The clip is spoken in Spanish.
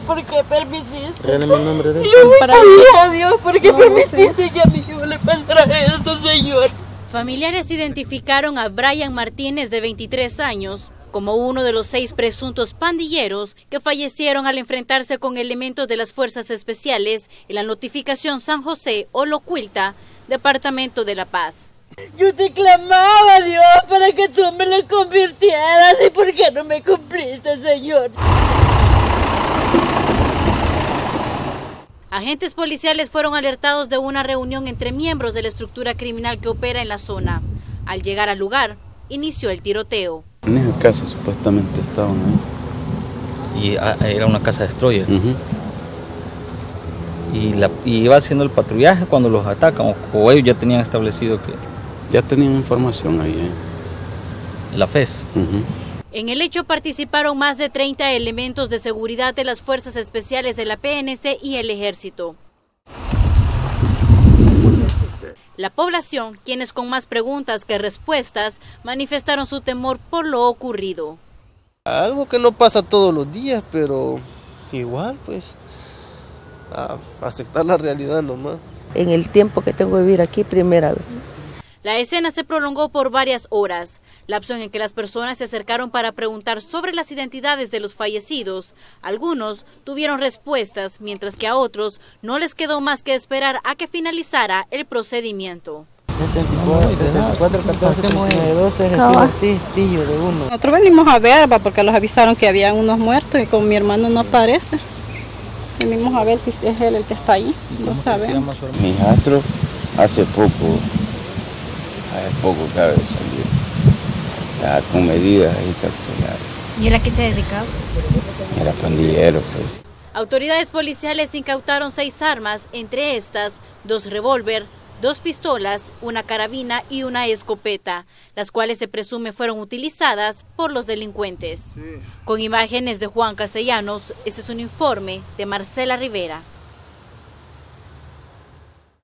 ¿por qué permitiste? Regálame el nombre de él. Dios, ¿por qué permitiste que a mi hijo le pasara eso, señor? Familiares identificaron a Brian Martínez, de 23 años, como uno de los 6 presuntos pandilleros que fallecieron al enfrentarse con elementos de las fuerzas especiales en la notificación San José Olocuilta, departamento de La Paz. Yo te clamaba, Dios, para que tú me lo convirtieras. ¿Y por qué no me cumpliste, Señor? Agentes policiales fueron alertados de una reunión entre miembros de la estructura criminal que opera en la zona. Al llegar al lugar, inició el tiroteo. En esa casa supuestamente estaban ahí. Y era una casa destroyer. Y iba haciendo el patrullaje cuando los atacan, o ellos ya tenían establecido que... Ya tenían información ahí. La FES. En el hecho participaron más de 30 elementos de seguridad de las fuerzas especiales de la PNC y el Ejército. La población, quienes con más preguntas que respuestas, manifestaron su temor por lo ocurrido. Algo que no pasa todos los días, pero igual pues, aceptar la realidad nomás. En el tiempo que tengo de vivir aquí, primera vez. La escena se prolongó por varias horas, lapso en el que las personas se acercaron para preguntar sobre las identidades de los fallecidos. Algunos tuvieron respuestas, mientras que a otros no les quedó más que esperar a que finalizara el procedimiento. 74, 14, 12, Jesús Ortiz, Tillo de uno. Nosotros venimos a ver, porque los avisaron que había unos muertos y como mi hermano no aparece, venimos a ver si es él el que está ahí, no sabemos. Mi hijastro hace poco acaba de salir, está con medidas ahí cautelares. ¿Y él a qué se dedicaba? Era pandillero, pues. Autoridades policiales incautaron 6 armas, entre estas 2 revólver, 2 pistolas, una carabina y una escopeta, las cuales se presume fueron utilizadas por los delincuentes. Con imágenes de Juan Castellanos, este es un informe de Marcela Rivera.